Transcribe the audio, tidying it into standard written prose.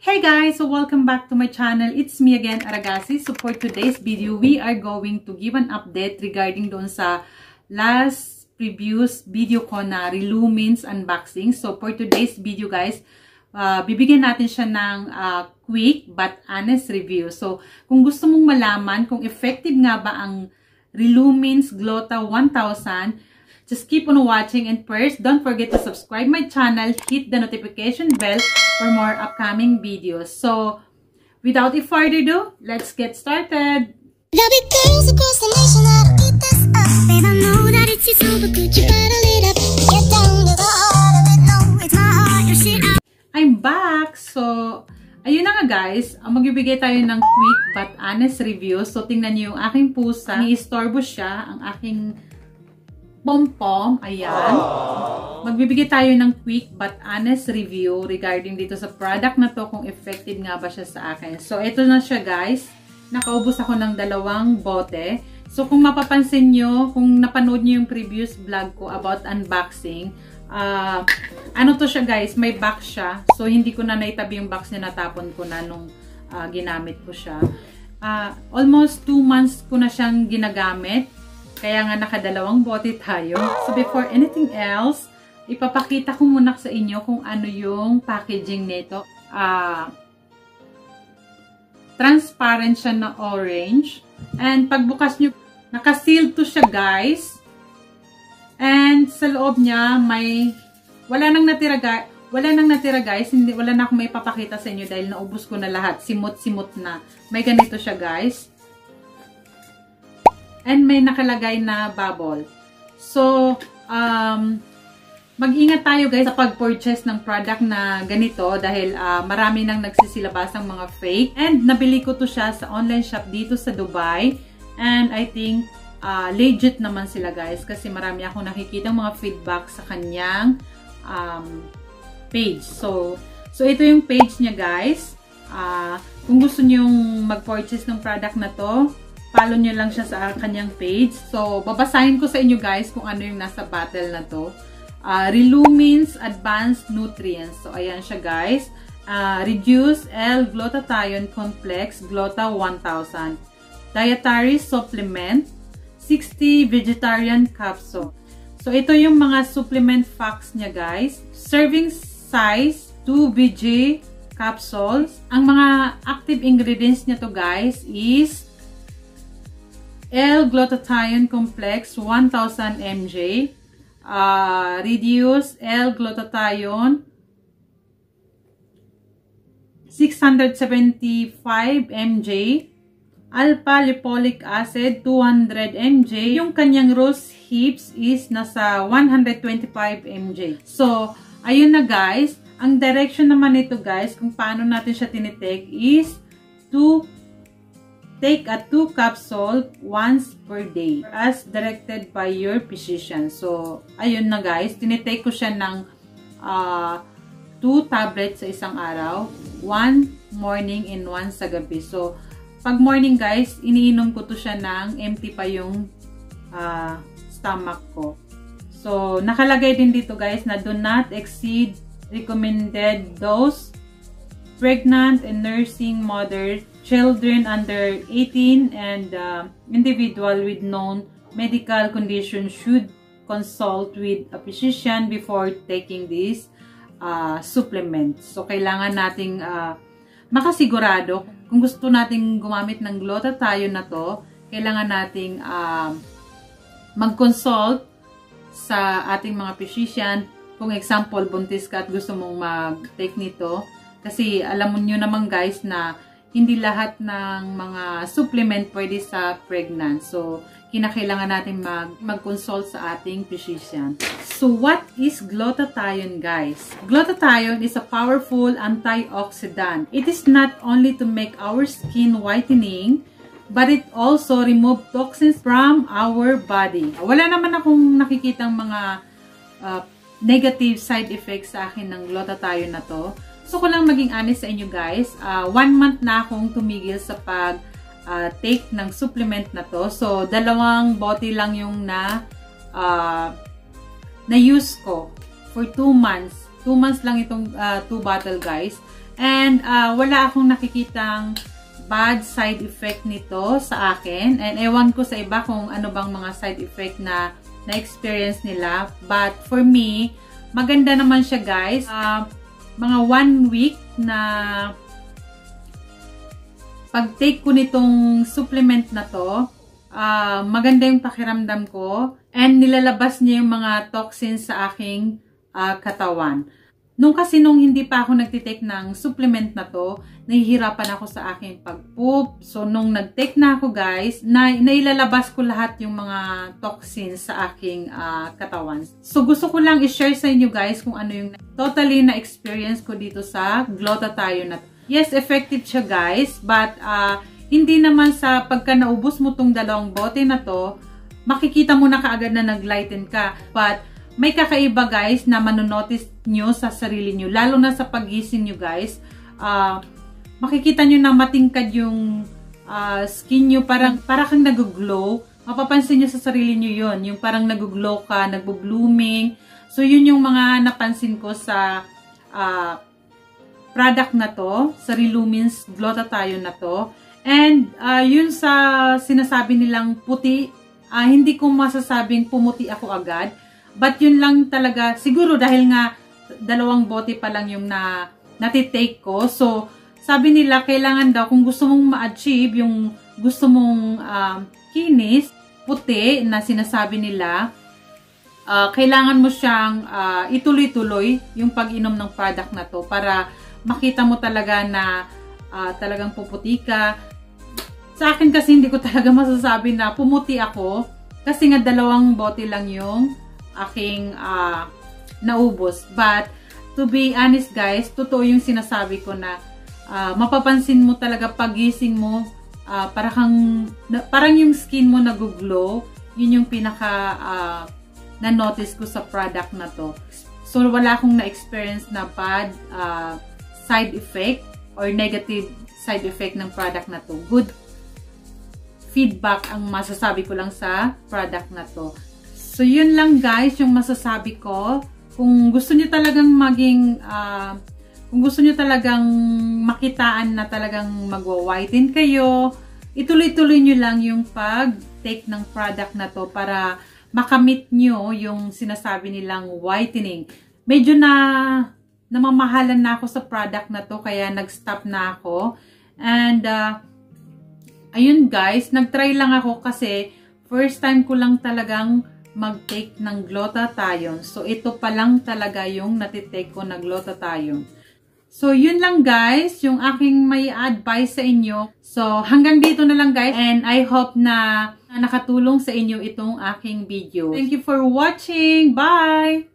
Hey guys, so welcome back to my channel. It's me again, Aragasi. So for today's video, we are going to give an update regarding doon sa last previous video ko na Relumins unboxing. So for today's video guys, bibigyan natin siya ng quick but honest review. So kung gusto mong malaman kung effective nga ba ang Relumins Gluta 1000, just keep on watching, and first, don't forget to subscribe my channel, hit the notification bell for more upcoming videos. So, without further ado, let's get started. I'm back! So, ayun na nga guys, magbibigay tayo ng quick but honest review. So, tingnan niyo yung aking pusa. Ni-istorbo siya, ang aking pom-pom, ayan. Magbibigay tayo ng quick but honest review regarding dito sa product na to, kung effective nga ba siya sa akin. So, ito na siya guys. Nakaubos ako ng 2 bote. So, kung mapapansin nyo, kung napanood nyo yung previous vlog ko about unboxing, ano to siya guys, may box siya. So, hindi ko na naitabi yung box niya, natapon ko na nung ginamit ko siya. Almost 2 months ko na siyang ginagamit. Kaya nga naka2 bote tayo. So before anything else, ipapakita ko muna sa inyo kung ano yung packaging nito. Transparent siya na orange. And pagbukas nyo, naka-sealed to siya guys. And sa loob niya, wala nang natira guys. Wala na akong may papakita sa inyo dahil naubos ko na lahat. Simot-simot na. May ganito siya guys. And may nakalagay na bubble. So, mag-ingat tayo guys sa pag-purchase ng product na ganito dahil marami nang nagsisilabas ang mga fake. And nabili ko to siya sa online shop dito sa Dubai. And I think legit naman sila guys kasi marami akong nakikita mga feedback sa kanyang page. So ito yung page niya guys. Kung gusto niyo mag-purchase ng product na to, follow nyo lang siya sa kanyang page. So, babasahin ko sa inyo guys kung ano yung nasa bottle na to. Relumins Advance Nutrition. So, ayan siya guys. Reduced L-Glutathione Complex Gluta 1000. Dietary Supplement. 60 Vegetarian Capsule. So, ito yung mga supplement facts niya guys. Serving size 2 VG capsules. Ang mga active ingredients niya to guys is L-Glutathione Complex 1000 mg, Reduced L-Glutathione 675 mg, Alpha Lipoic Acid 200 mg, yung kanyang Rosehips is nasa 125 mg. So, ayun na guys, ang direction naman nito guys, kung paano natin siya tinitake is to take a 2 capsule once per day as directed by your physician. So, ayun na guys. Tinitake ko siya ng 2 tablets sa isang araw. 1 morning and 1 sa gabi. So, pag morning guys, iniinom ko to siya ng empty pa yung stomach ko. So, nakalagay din dito guys na do not exceed recommended dose. Pregnant and nursing mothers, children under 18, and individual with known medical condition should consult with a physician before taking this supplement. So, kailangan nating makasigurado kung gusto nating gumamit ng glutathione na to, kailangan nating mag-consult sa ating mga physician. Kung example, buntis ka at gusto mong mag-take nito. Kasi alam nyo naman guys na hindi lahat ng mga supplement pwede sa pregnant. So, kinakailangan natin mag-consult sa ating physician. So, what is glutathione guys? Glutathione is a powerful antioxidant. It is not only to make our skin whitening, but it also remove toxins from our body. Wala naman akong nakikitang mga negative side effects sa akin ng glutathione na to. So, ko lang maging honest sa inyo guys, 1 month na akong tumigil sa pag-take ng supplement na to. So, 2 bote lang yung na-use ko for 2 months. 2 months lang itong 2 bottle guys. And wala akong nakikitang bad side effect nito sa akin. And ewan ko sa iba kung ano bang mga side effect na na-experience nila. But for me, maganda naman siya guys. Mga 1 week na pag-take ko nitong supplement na to, maganda yung pakiramdam ko. And nilalabas niya yung mga toxins sa aking katawan. Nung hindi pa ako nagtitake ng supplement na to, nahihirapan ako sa aking pag-poop. So, nung nag-take na ako guys, nailalabas ko lahat yung mga toxins sa aking katawan. So, gusto ko lang i-share sa inyo guys kung ano yung totally na-experience ko dito sa Glutathione na to. Yes, effective siya guys, but hindi naman sa pagka naubos mo tong 2 bote na to, makikita mo na kaagad na nag-lighten ka. But, may kakaiba guys na manonotice nyo sa sarili nyo. Lalo na sa pagising nyo guys. Makikita nyo na matingkad yung skin nyo. Parang kang nag-glow. Mapapansin nyo sa sarili nyo yun. Yung parang nag-glow ka, nag-blooming. So yun yung mga napansin ko sa product na to. Sa Relumins Glutathione na to. And yun sa sinasabi nilang puti. Hindi ko masasabing pumuti ako agad. But yun lang talaga, siguro dahil nga 2 bote pa lang yung natitake ko. So, sabi nila, kailangan daw, kung gusto mong ma-achieve yung gusto mong kinis, puti na sinasabi nila, kailangan mo siyang ituloy-tuloy yung pag-inom ng product na to para makita mo talaga na talagang puputi ka. Sa akin kasi hindi ko talaga masasabi na pumuti ako kasi nga 2 bote lang yung aking naubos. But to be honest guys, totoo yung sinasabi ko na mapapansin mo talaga pagising mo, parang yung skin mo nag-glow. Yun yung pinaka na-notice ko sa product na to. So wala akong na-experience na bad side effect or negative side effect ng product na to. Good feedback ang masasabi ko lang sa product na to. So, yun lang guys, yung masasabi ko. Kung gusto nyo talagang kung gusto nyo talagang makitaan na talagang magwa-whiten kayo, ituloy-tuloy nyo lang yung pag-take ng product na to para makamit nyo yung sinasabi nilang whitening. Medyo namamahalan na ako sa product na to, kaya nag-stop na ako. And, ayun guys, nag-try lang ako kasi first time ko lang talagang mag-take ng Glutathione. So, ito pa lang talaga yung natitake ko na Glutathione. So, yun lang guys, yung aking may advice sa inyo. So, hanggang dito na lang guys. And I hope na nakatulong sa inyo itong aking video. Thank you for watching. Bye!